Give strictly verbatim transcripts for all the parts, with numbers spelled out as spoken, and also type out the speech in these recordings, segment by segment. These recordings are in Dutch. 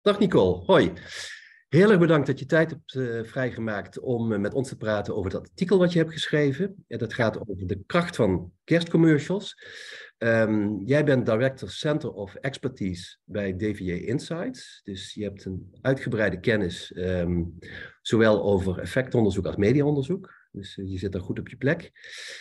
Dag Nicole, hoi. Heel erg bedankt dat je tijd hebt uh, vrijgemaakt om uh, met ons te praten over dat artikel wat je hebt geschreven. En dat gaat over de kracht van kerstcommercials. Um, jij bent Director Center of Expertise bij D V J Insights. Dus je hebt een uitgebreide kennis, um, zowel over effectonderzoek als mediaonderzoek. Dus uh, je zit daar goed op je plek.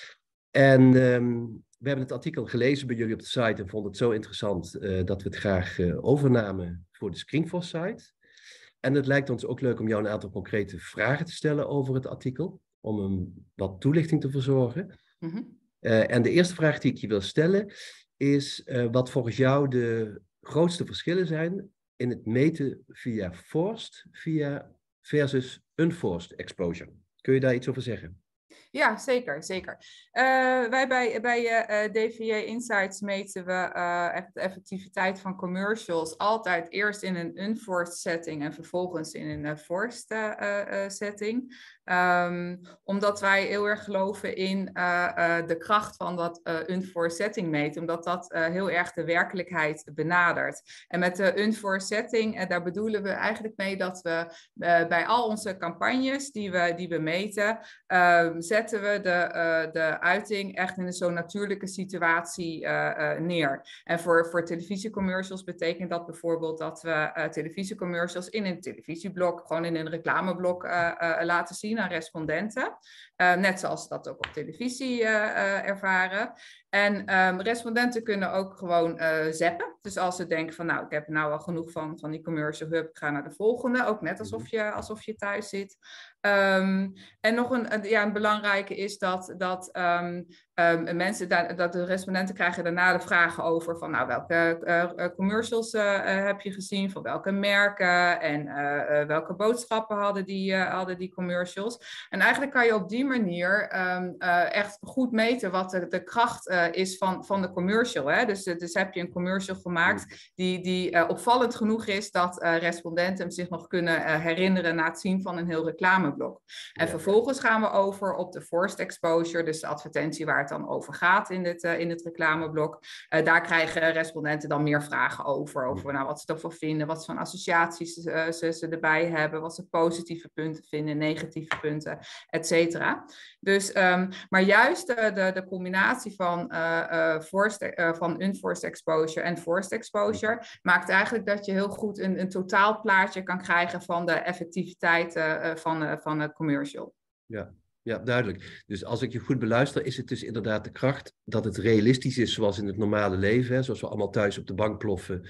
En um, we hebben het artikel gelezen bij jullie op de site en vonden het zo interessant uh, dat we het graag uh, overnamen voor de Screenforce site. En het lijkt ons ook leuk om jou een aantal concrete vragen te stellen over het artikel, om een wat toelichting te verzorgen. Mm-hmm. Uh, en de eerste vraag die ik je wil stellen is uh, wat volgens jou de grootste verschillen zijn in het meten via forced via versus unforced exposure. Kun je daar iets over zeggen? Ja, zeker, zeker. Uh, wij bij, bij uh, D V J Insights meten we uh, echt de effectiviteit van commercials altijd eerst in een unforced setting en vervolgens in een uh, forced uh, uh, setting. Um, omdat wij heel erg geloven in uh, uh, de kracht van dat uh, unforced setting meten, omdat dat uh, heel erg de werkelijkheid benadert. En met de unforced setting, uh, daar bedoelen we eigenlijk mee dat we uh, bij al onze campagnes die we, die we meten, uh, zetten we de, uh, de uiting echt in een zo natuurlijke situatie uh, uh, neer. En voor, voor televisiecommercials betekent dat bijvoorbeeld dat we uh, televisiecommercials in een televisieblok, gewoon in een reclameblok uh, uh, laten zien aan respondenten. Uh, net zoals ze dat ook op televisie uh, uh, ervaren. En um, respondenten kunnen ook gewoon uh, zappen. Dus als ze denken van nou, ik heb nou al genoeg van, van die commercial hub, ik ga naar de volgende. Ook net alsof je, alsof je thuis zit. Um, en nog een, een, ja, een belangrijke is dat, dat um, um, mensen, da- dat de respondenten krijgen daarna de vragen over van nou, welke uh, commercials uh, uh, heb je gezien, van welke merken en uh, uh, welke boodschappen hadden die, uh, hadden die commercials. En eigenlijk kan je op die manier um, uh, echt goed meten wat de, de kracht uh, is van, van de commercial. Hè? Dus, dus heb je een commercial gemaakt die, die uh, opvallend genoeg is dat uh, respondenten hem zich nog kunnen uh, herinneren na het zien van een heel reclameblok. En ja. Vervolgens gaan we over op de forced exposure, dus de advertentie waar het dan over gaat in het, uh, in het reclameblok. Uh, daar krijgen respondenten dan meer vragen over, over nou, wat ze ervan vinden, wat voor associaties uh, ze, ze erbij hebben, wat ze positieve punten vinden, negatieve punten, et cetera. Dus, um, maar juist de, de, de combinatie van, uh, uh, forced, uh, van unforced exposure en forced exposure maakt eigenlijk dat je heel goed een, een totaalplaatje kan krijgen van de effectiviteit uh, van, uh, van een commercial. Ja. Ja, duidelijk. Dus als ik je goed beluister, is het dus inderdaad de kracht dat het realistisch is zoals in het normale leven, hè, zoals we allemaal thuis op de bank ploffen.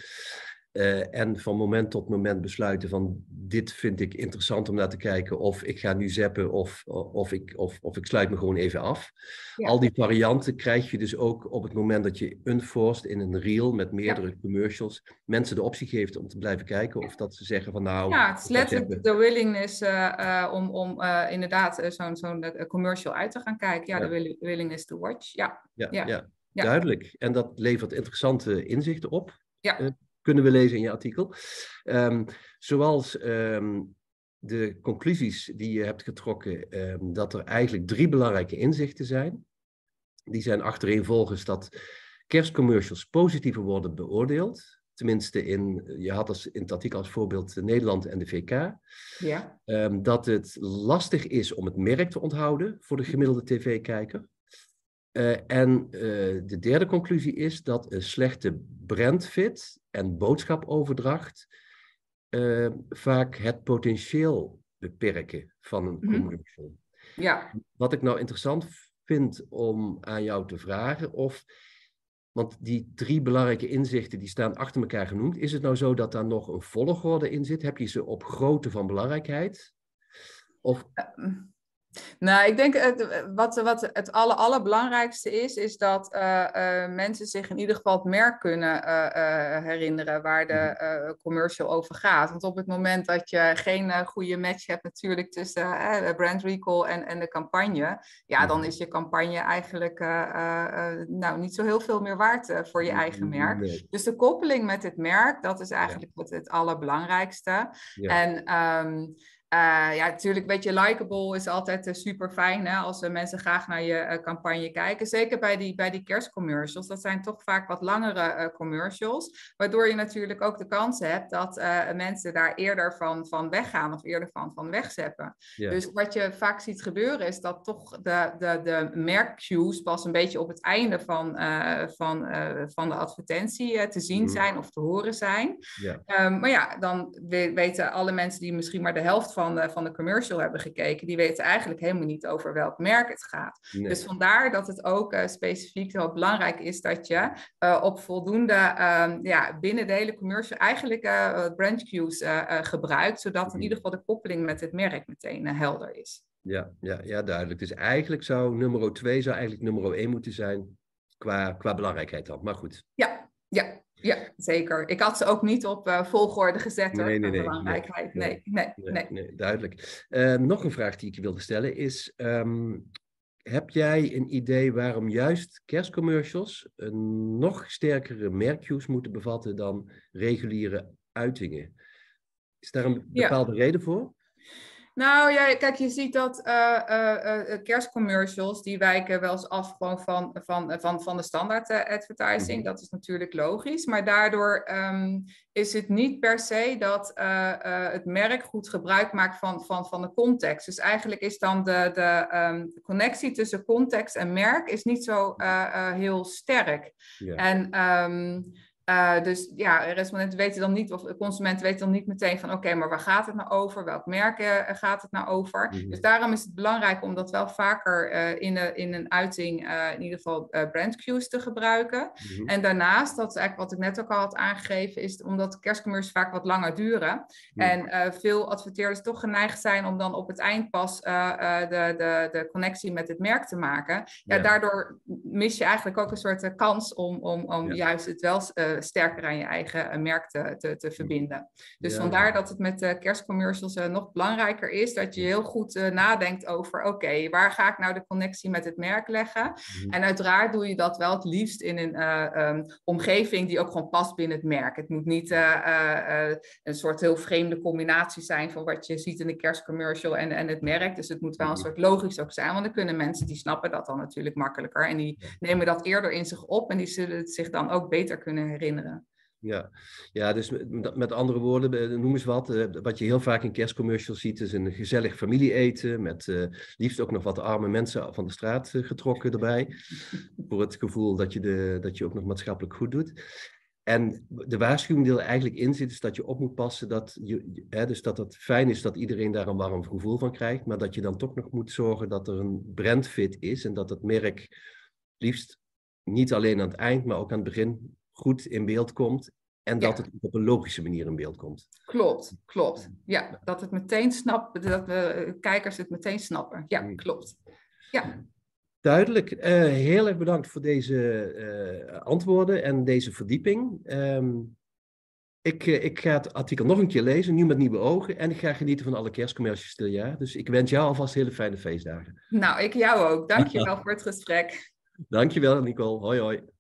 Uh, en van moment tot moment besluiten van dit vind ik interessant om naar te kijken, of ik ga nu zappen of, of, ik, of, of ik sluit me gewoon even af. Ja. Al die varianten krijg je dus ook op het moment dat je unforced in een reel met meerdere ja. commercials mensen de optie geeft om te blijven kijken of dat ze zeggen van nou... Ja, het is letterlijk de willingness uh, uh, om, om uh, inderdaad uh, zo'n zo'n uh, commercial uit te gaan kijken. Ja, ja. de will- willingness to watch. Ja. Ja, ja. Ja. ja, duidelijk. En dat levert interessante inzichten op. Ja. Uh, kunnen we lezen in je artikel. Um, zoals um, de conclusies die je hebt getrokken, um, dat er eigenlijk drie belangrijke inzichten zijn. Die zijn achtereenvolgens dat kerstcommercials positiever worden beoordeeld. Tenminste, in, je had als, in het artikel als voorbeeld Nederland en de V K. Ja. Um, dat het lastig is om het merk te onthouden voor de gemiddelde tv-kijker. Uh, en uh, de derde conclusie is dat een slechte brandfit en boodschapoverdracht uh, vaak het potentieel beperken van een commercial. Mm-hmm. Ja. Wat ik nou interessant vind om aan jou te vragen, of, want die drie belangrijke inzichten die staan achter elkaar genoemd, is het nou zo dat daar nog een volgorde in zit? Heb je ze op grootte van belangrijkheid? Of... Uh, Nou, ik denk het, wat, wat het aller, allerbelangrijkste is, is dat uh, uh, mensen zich in ieder geval het merk kunnen uh, uh, herinneren waar de uh, commercial over gaat. Want op het moment dat je geen uh, goede match hebt natuurlijk tussen uh, de brand recall en, en de campagne, ja, dan is je campagne eigenlijk uh, uh, nou, niet zo heel veel meer waard uh, voor je eigen merk. Nee. Dus de koppeling met het merk, dat is eigenlijk ja. het, het allerbelangrijkste. Ja. En... Um, Uh, ja, natuurlijk, een beetje likable is altijd uh, super fijn hè, als uh, mensen graag naar je uh, campagne kijken. Zeker bij die, bij die kerstcommercials. Dat zijn toch vaak wat langere uh, commercials. Waardoor je natuurlijk ook de kans hebt dat uh, mensen daar eerder van, van weggaan of eerder van, van wegzeppen. Ja. Dus wat je vaak ziet gebeuren is dat toch de, de, de merkcues pas een beetje op het einde van, uh, van, uh, van de advertentie uh, te zien zijn of te horen zijn. Ja. Um, maar ja, dan weten alle mensen die misschien maar de helft van Van de, van de commercial hebben gekeken, die weten eigenlijk helemaal niet over welk merk het gaat. Nee. Dus vandaar dat het ook uh, specifiek heel belangrijk is dat je uh, op voldoende um, ja, binnen de hele commercial eigenlijk uh, brand cues uh, uh, gebruikt, zodat mm-hmm. in ieder geval de koppeling met het merk meteen uh, helder is. Ja, ja, ja, duidelijk. Dus eigenlijk zou nummer twee zou eigenlijk nummer één moeten zijn qua, qua belangrijkheid dan. Maar goed. Ja, ja. Ja, zeker. Ik had ze ook niet op uh, volgorde gezet door nee, nee, nee, belangrijkheid. Nee, nee, nee. nee, nee. nee duidelijk. Uh, nog een vraag die ik je wilde stellen is, um, heb jij een idee waarom juist kerstcommercials een nog sterkere merkcues moeten bevatten dan reguliere uitingen? Is daar een bepaalde ja. reden voor? Nou ja, kijk, je ziet dat uh, uh, uh, kerstcommercials, die wijken wel eens af gewoon van, van, van, van de standaard uh, advertising. Mm-hmm. Dat is natuurlijk logisch. Maar daardoor um, is het niet per se dat uh, uh, het merk goed gebruik maakt van, van, van de context. Dus eigenlijk is dan de, de, um, de connectie tussen context en merk is niet zo uh, uh, heel sterk. Yeah. En... Um, Uh, dus ja, respondenten weten dan niet, of consumenten weten dan niet meteen van, oké, okay, maar waar gaat het nou over? Welk merk uh, gaat het nou over? Mm-hmm. Dus daarom is het belangrijk om dat wel vaker uh, in, de, in een uiting, uh, in ieder geval uh, brand cues te gebruiken. Mm-hmm. En daarnaast, dat is eigenlijk wat ik net ook al had aangegeven, is omdat kerstcommercials vaak wat langer duren. Mm-hmm. En uh, veel adverteerders toch geneigd zijn om dan op het eind pas uh, uh, de, de, de connectie met het merk te maken. Ja, ja. Daardoor mis je eigenlijk ook een soort uh, kans om, om, om ja. juist het wel uh, sterker aan je eigen uh, merk te, te, te verbinden. Dus ja. vandaar dat het met uh, kerstcommercials uh, nog belangrijker is dat je heel goed uh, nadenkt over, oké, okay, waar ga ik nou de connectie met het merk leggen? Mm-hmm. En uiteraard doe je dat wel het liefst in een uh, um, omgeving die ook gewoon past binnen het merk. Het moet niet uh, uh, uh, een soort heel vreemde combinatie zijn van wat je ziet in de kerstcommercial en, en het merk. Dus het moet wel een soort logisch ook zijn, want dan kunnen mensen die snappen dat dan natuurlijk makkelijker en die nemen dat eerder in zich op en die zullen het zich dan ook beter kunnen herinneren. Ja, ja, dus met, met andere woorden, noem eens wat. Wat je heel vaak in kerstcommercials ziet, is een gezellig familieeten met uh, liefst ook nog wat arme mensen van de straat uh, getrokken erbij. Voor het gevoel dat je, de, dat je ook nog maatschappelijk goed doet. En de waarschuwing die er eigenlijk in zit, is dat je op moet passen dat, je, hè, dus dat het fijn is dat iedereen daar een warm gevoel van krijgt, maar dat je dan toch nog moet zorgen dat er een brandfit is en dat het merk liefst niet alleen aan het eind, maar ook aan het begin goed in beeld komt en dat ja. het op een logische manier in beeld komt. Klopt, klopt. Ja, dat het meteen snapt, dat we kijkers het meteen snappen. Ja, klopt. Ja. Duidelijk. Uh, heel erg bedankt voor deze uh, antwoorden en deze verdieping. Um, ik, uh, ik ga het artikel nog een keer lezen, nu met nieuwe ogen. En ik ga genieten van alle kerstcommercials dit jaar. Dus ik wens jou alvast hele fijne feestdagen. Nou, ik jou ook. Dank je wel voor het gesprek. Dank je wel, Nicole. Hoi, hoi.